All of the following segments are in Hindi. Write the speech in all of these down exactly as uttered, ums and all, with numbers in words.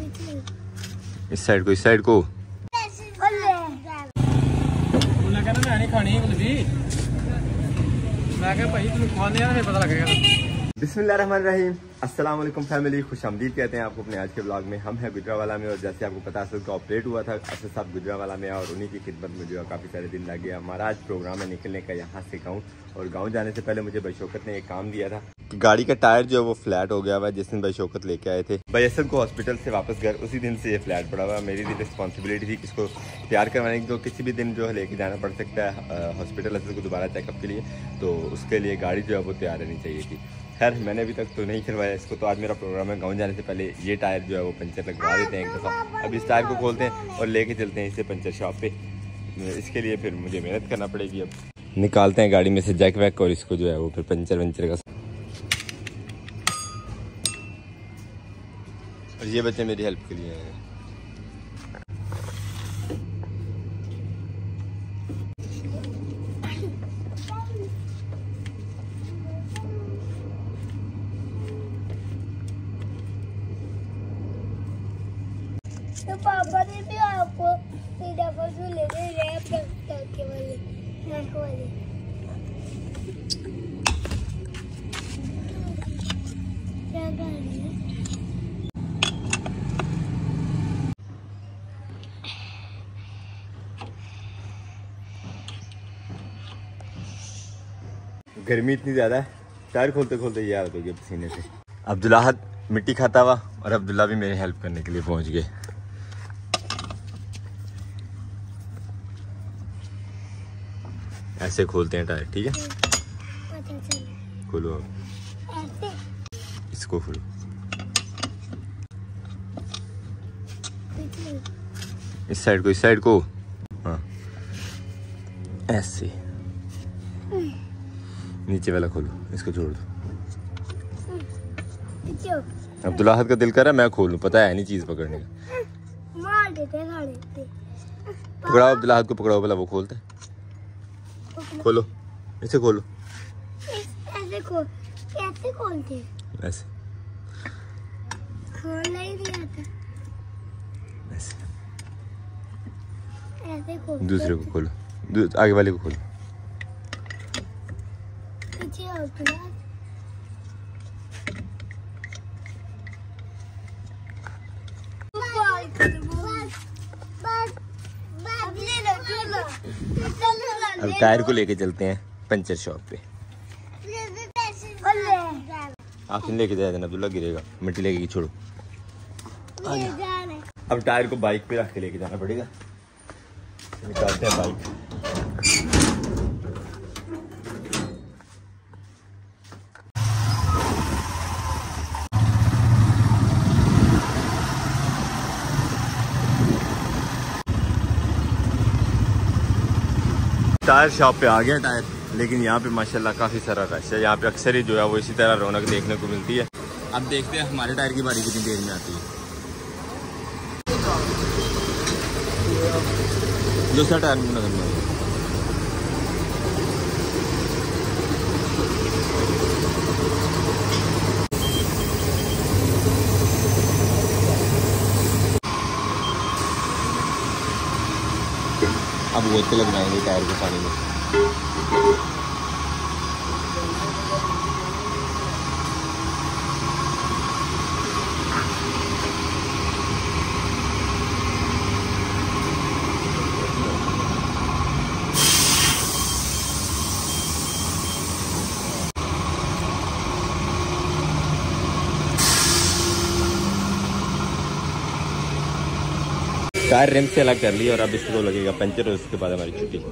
इस साइड को, इस साइड को बिस्मिल्लाहिर्रहमानिर्रहीम। अस्सलाम वालेकुम फैमिली, खुशामदीद कहते हैं आपको अपने आज के ब्लॉग में। हम हैं गुजरावाला में और जैसे आपको पता है का ऑपरेट हुआ था असद साहब गुजरावाला में और उन्हीं की खिदमत में जो है काफ़ी सारे दिन लग गया। हमारा आज प्रोग्राम है निकलने का यहाँ से गाँव, और गाँव जाने से पहले मुझे भाई शौकत ने एक काम दिया था। गाड़ी का टायर जो है वो फ्लैट हो गया हुआ है, जिस दिन भाई शौकत लेके आए थे भाई असद को हॉस्पिटल से वापस घर, उसी दिन से ये फ्लैट पड़ा हुआ है। मेरी भी रिस्पॉन्सिबिलिटी थी इसको तैयार करवाने की, तो किसी भी दिन जो है लेके जाना पड़ सकता है हॉस्पिटल असद को दोबारा चेकअप के लिए, तो उसके लिए गाड़ी जो है वो तैयार रहनी चाहिए थी। खैर मैंने अभी तक तो नहीं करवाया इसको, तो आज मेरा प्रोग्राम है गाँव जाने से पहले ये टायर जो है वो पंचर लगवा देते हैं एक दफ़ा। अब इस टायर को खोलते हैं और लेके चलते हैं इसे पंचर शॉप पे। इसके लिए फिर मुझे मेहनत करना पड़ेगी। अब निकालते हैं गाड़ी में से जैक वैक और इसको जो है वो फिर पंचर वंचर का। और ये बच्चे मेरी हेल्प के लिए हैं। तो पापा ने भी आपको ले रैप करके वाले रैप वाले क्या गाड़ी है? गर्मी इतनी ज़्यादा है, टायर खोलते खोलते ये हालत हो गई पसीने से। अब्दुल्लाह मिट्टी खाता हुआ और अब्दुल्ला भी मेरी हेल्प करने के लिए पहुंच गए। ऐसे खोलते हैं टायर, ठीक है? खोलो, इसको खोलो। इस साइड को, इस साइड को, हाँ ऐसे। नीचे वाला खोलो, इसको छोड़ दो। अब्दुल्लाह का दिल कर रहा है मैं खोलूं, पता है नहीं चीज पकड़ने का। मार देते हैं, खा देते। पकड़ाओ अब्दुल्लाह को, पकड़ाओ भला वो खोलते हैं। खोलो, इसे खोलो। ऐसे खोल, कैसे खोलते हैं? ऐसे खोलना ही नहीं आता। ऐसे ऐसे खोल। दूसरे को खोलो, आगे वाले को खोलो। पीछे अब्दुल्लाह अब टायर को लेके चलते हैं पंचर शॉप पे। आप लेके जाए देना, अब्दुल्ला गिरेगा, मिट्टी लगेगी, छोड़ो। अब टायर को बाइक पे रख के लेके जाना पड़ेगा। निकालते हैं बाइक। टायर शॉप पे आ गया टायर, लेकिन यहाँ पे माशाल्लाह काफ़ी सारा रश है। यहाँ पे अक्सर ही जो है वो इसी तरह रौनक देखने को मिलती है। अब देखते हैं हमारे टायर की बारी कितनी देर में आती है। दूसरा टायर में नजर में अब गोते लगवाएंगे टायर को पानी में। टायर रिम से अलग कर लिया और अब इसको लगेगा पंचर और उसके बाद हमारी छुट्टी।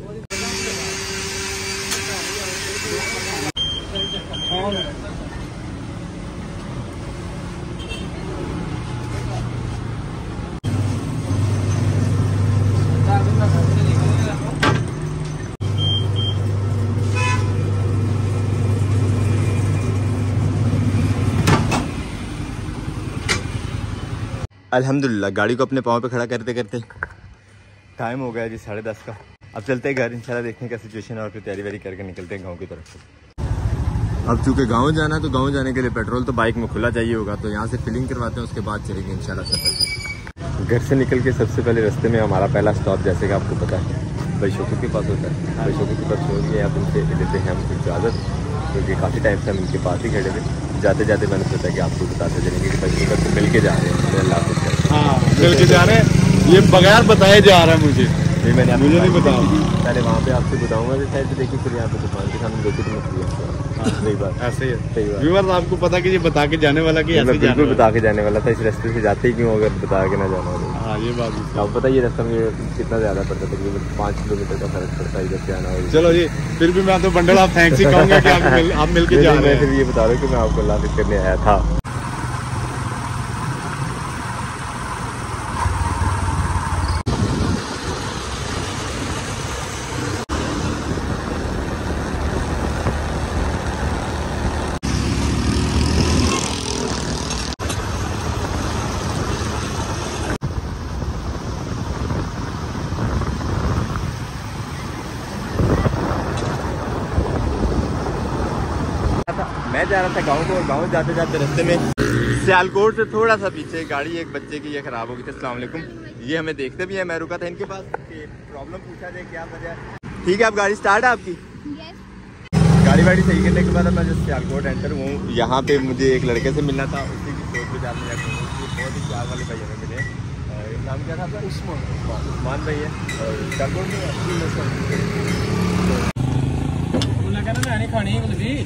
अल्हम्दुलिल्लाह गाड़ी को अपने पाँव पे खड़ा करते करते टाइम हो गया जी साढ़े दस का। अब चलते हैं घर, इंशाल्लाह देखने का सिचुएशन और फिर तैयारी वैयारी करके निकलते हैं गाँव की तरफ से। अब चूंकि गांव जाना है तो गांव जाने के लिए पेट्रोल तो बाइक में खुला चाहिए होगा, तो यहाँ से फिलिंग करवाते हैं, उसके बाद चलेंगे इंशाल्लाह सफर पे। घर से निकल के सबसे पहले रास्ते में हमारा पहला स्टॉप, जैसे कि आपको पता है, भाई शोकू के पास होता है। भाई शोकू के पास छोड़ के आप उनसे लेते हैं हम इजाज़त, क्योंकि काफ़ी टाइम से हम इनके पास ही खड़े थे। जाते जाते मैंने सोचा कि आपको बताते चलेंगे कि भाई शोकू से मिल के जा रहे हैं, अल्लाह हाफ़िज़। हाँ, मिल के जा रहे हैं, ये बगैर बताए जा रहा है मुझे। ये मैंने मुझे नहीं बताया, पहले वहाँ पे आपसे बताऊँगा कि शायद देखिए फिर यहाँ पे दुकान के सामने देखिए तो मछली है। सही बात, ऐसे ही है। सही बात। व्यूअर्स आपको पता कि ये बता के जाने वाला कि ऐसे बिल्कुल बता के जाने वाला था, इस रास्ते से जाते ही क्यों अगर बता के ना जाना होगा। हाँ ये बात भी। आप बताइए रास्ता में कितना ज़्यादा पड़ता है, तकरीबन पाँच किलोमीटर का फर्क पड़ता है इधर से आना होगा। चलो जी, फिर भी मैं तो बंडल आप थैंक्स ही कहूँगा कि आप मिल, आप मिल के जा रहे हैं। फिर ये बता रहा हूँ कि मैं आपको अल्लाह हाफ़िज़ करने आया था। मैं जा रहा था गांव को, और गांव जाते जाते रास्ते में सियालकोट से थोड़ा सा पीछे गाड़ी एक बच्चे की ये खराब हो गई थी। अस्सलाम वालेकुम। ये हमें देखते भी है, मैं रुका था इनके पास कि प्रॉब्लम पूछा जाए क्या वजह। ठीक है, आप गाड़ी स्टार्ट है आपकी? yes. गाड़ी वाड़ी सही करने के बाद मैं जब सियालकोट एंटर हूँ, यहाँ पे मुझे एक लड़के से मिलना था, उसी की सोच गुजार में बहुत ही प्यार वाले भैया में मिले। नाम क्या था आपका? उस्मान। उस्मान भैया। और सियालकोट में खानी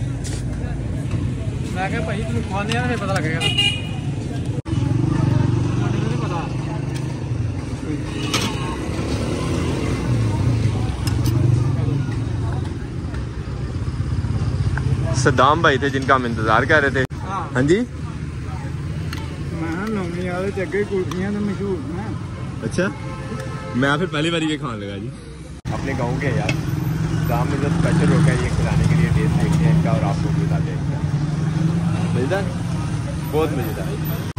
मैं क्या भाई तुम खाने यार पता लगेगा पता। सद्दाम भाई थे जिनका हम इंतजार कर रहे थे। हाँ जी, मशहूर। अच्छा, मैं फिर पहली बारी ये खाने लगा जी। अपने गाँव के यार शाम में जो स्पेशल होगा ये खिलाने के लिए टेस्ट देखते हैं इनका, और आपको भी बता दें मज़ेदार, बहुत मज़ेदार।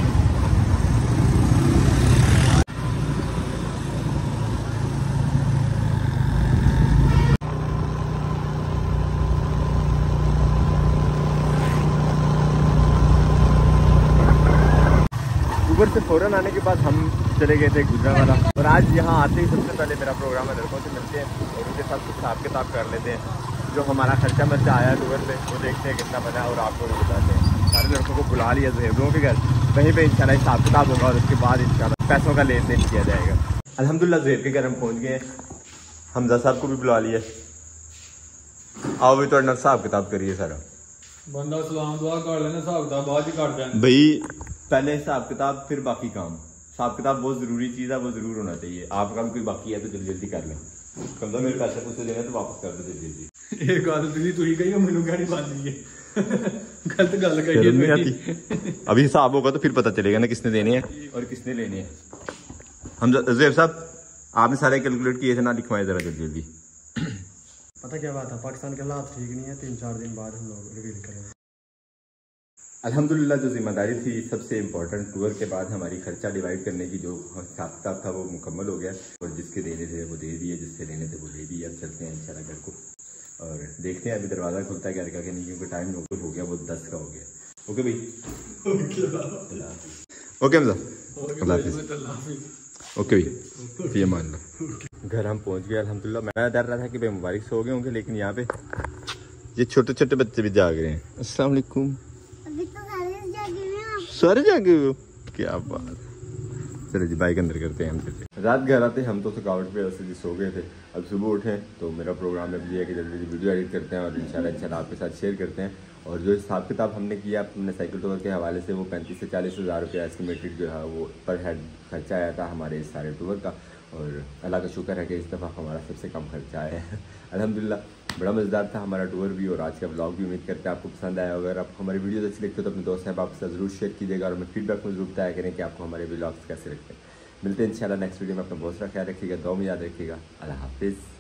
ऊबर से फ़ौरन आने के बाद हम चले गए थे गुजरावाला, और आज यहाँ आते ही सबसे पहले मेरा प्रोग्राम है लड़कों से मिलते हैं और उनके साथ कुछ हिसाब किताब कर लेते हैं। जो हमारा खर्चा मर्चा आया टूर पे वो देखते हैं कितना बना, और आपको भी बताते हैं। सारे लड़कों को बुला लिया ज़ेबरों के घर, वहीं पे इंशाल्लाह हिसाब किताब होगा, और उसके बाद इंशाल्लाह पैसों का लेन देन किया जाएगा। अल्हम्दुलिल्लाह ज़ेब के घर हम पहुँच गए। हमजा साहब को भी बुला लिया, आओ भी तो हिसाब किताब करिए सारा। बंदा सलाम दुआ कर लेना, हिसाब किताब बाद ही कर देना भाई, पहले हिसाब किताब फिर बाकी काम। हिसाब किताब बहुत ज़रूरी चीज़ है, वो ज़रूर होना चाहिए। आप काम कोई बाकी है तो जल्दी जल्दी कर लें, कम तो मेरे पैसे पूछे देना तो वापस कर दो जल्दी जल्दी। ਇਹ ਗੱਲ ਤੁਸੀਂ ਤੁਸੀਂ ਕਹੀ ਹੋ, ਮੈਨੂੰ ਕਹਿਣੀ ਬਣਦੀ है गलत गल कही नहीं आती। अभी हिसाब होगा तो फिर पता चलेगा ना किसने देने हैं और किसने लेने हैं। हम ज़ेब साहब आपने सारे कैलकुलेट किए थे ना, लिखवाए जरा जल्दी जल्दी। पता क्या बात है, पाकिस्तान के हालात ठीक नहीं है, तीन चार दिन बाद हम लोग रिवील करेंगे। अल्हम्दुलिल्लाह जो जिम्मेदारी थी सबसे इम्पोर्टेंट टूर के बाद हमारी खर्चा डिवाइड करने की जो हिसाब किताब था वो मुकम्मल हो गया, और जिसके देने थे वो दे दिए, जिससे लेने थे वो ले दिए। अब चलते हैं इंशाल्लाह घर को और देखते हैं अभी दरवाज़ा खुलता है घर का कि नहीं, क्योंकि टाइम हो गया वो दस का हो गया। ओके भाई, ओके हमजा, अल्लाह हाफिज़। ओके भाई, ये मान लो घर हम पहुंच गए अल्हम्दुलिल्लाह। मैं डर रहा था कि भाई मुबारक से हो गए होंगे, लेकिन यहाँ पे ये छोटे छोटे बच्चे भी जाग रहे हैं। अस्सलाम वालेकुम। सारे जागे हो, क्या बात। चलो जी बाइक अंदर करते हैं हम। चलते रात घर आते हम तो थकावट पे वैसे जी सो गए थे। अब सुबह उठे तो मेरा प्रोग्राम अब ये है कि जल्दी जल्दी वीडियो एडिट करते हैं और इंशाल्लाह इंशाल्लाह आपके साथ शेयर करते हैं। और जो हिसाब किताब हमने किया अपने साइकिल टूर के हवाले से, वो पैंतीस से चालीस हज़ार रुपया एस्टिमेटेड जो है वो पर हेड खर्चा आया था हमारे इस सारे टूर का। और अल्लाह का शुक्र है कि इस दफ़ा हमारा सबसे कम खर्चा आया है अल्हम्दुलिल्लाह। बड़ा मज़ेदार था हमारा टूर भी और आज का व्लॉग भी। उम्मीद करते हैं आपको पसंद आया। अगर आपको हमारी वीडियोस अच्छी लगती है तो अपने दोस्त साहब आपके साथ ज़रूर शेयर कीजिएगा और हमें फीडबैक में ज़रूर बताया करें कि आपको हमारे व्लॉग्स कैसे लगते हैं। मिलते हैं इंशाल्लाह नेक्स्ट वीडियो में। अपना बहुत सारा ख्याल रखिएगा, दुआ में याद रखिएगा। अल्लाह हाफिज़।